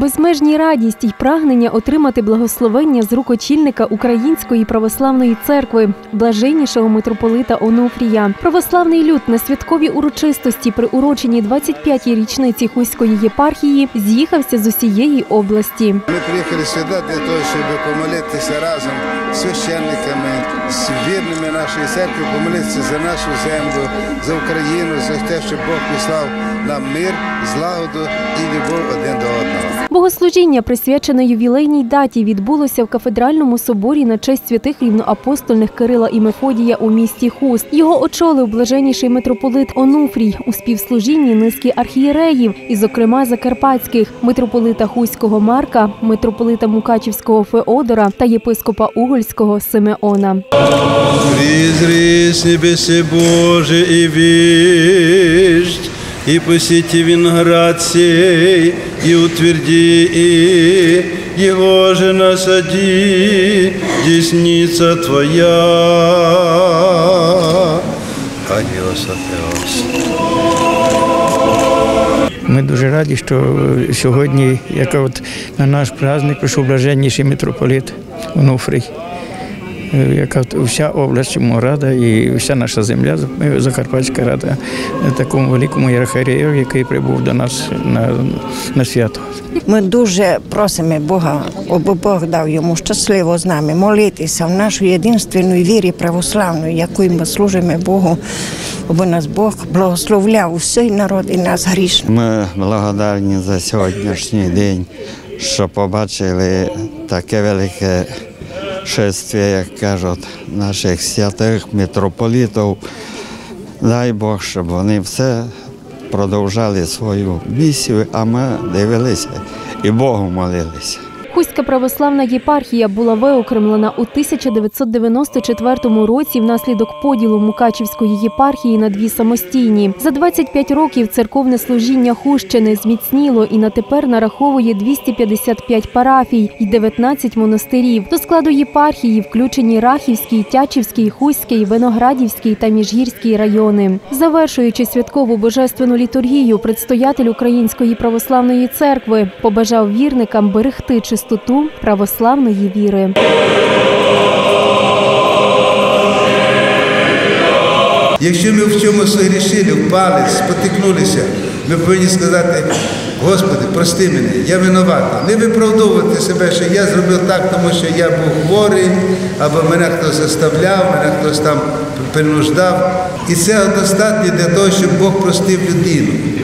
безмежні радість і прагнення отримати благословення з рук очільника Української православної церкви, блаженнішого митрополита Онуфрія. Православний люд на святковій урочистості, приуроченій 25-й річниці Хуської єпархії, з'їхався з усієї області. Ми приїхали сюди для того, щоб помолитися разом з священниками, з вірними нашої церкви, помолитися за нашу землю, за Україну, за те, щоб Бог послав нам мир, злагоду і любов один до одного. Богослужіння, присвячене ювілейній даті, відбулося в кафедральному соборі на честь святих рівноапостольних Кирила і Мефодія у місті Хуст. Його очолив блаженніший митрополит Онуфрій у співслужінні низки архієреїв, і, зокрема, закарпатських – митрополита Хуського Марка, митрополита Мукачівського Феодора та єпископа Угольського Симеона. «Призри с небеси Божий и весть, и посети виноград сей, и утверди его же насади, десница Твоя, Агіос Атеос». Ми дуже раді, що сьогодні, на наш праздник, прийшов блаженніший митрополит Онуфрій. Яка вся область йому рада і вся наша земля, Закарпатська рада, такому великому архієрею, який прибув до нас на свято. Ми дуже просимо Бога, аби Бог дав йому щасливо з нами молитися в нашу єдинственній вірі православної, якою ми служимо Богу, аби нас Бог благословляв усій народ і нас грішних. Ми благодарні за сьогоднішній день, що побачили таке велике шествие, як кажуть, наших святих митрополитів. Дай Бог, щоб вони все продовжали свою місію, а ми дивилися і Богу молилися. Хуська православна єпархія була виокремлена у 1994 році внаслідок поділу Мукачівської єпархії на дві самостійні. За 25 років церковне служіння Хустщини зміцніло і на тепер нараховує 255 парафій і 19 монастирів. До складу єпархії включені Рахівський, Тячівський, Хуський, Виноградівський та Міжгірський райони. Завершуючи святкову божественну літургію, предстоятель Української православної церкви побажав вірникам берегти чистоту православної віри. Якщо ми в чомусь грішили, впали, спотикнулися, ми повинні сказати: Господи, прости мене, я винуватий. Не виправдовувати себе, що я зробив так, тому що я був хворий, або мене хтось заставляв, мене хтось там принуждав. І це достатньо для того, щоб Бог простив людину.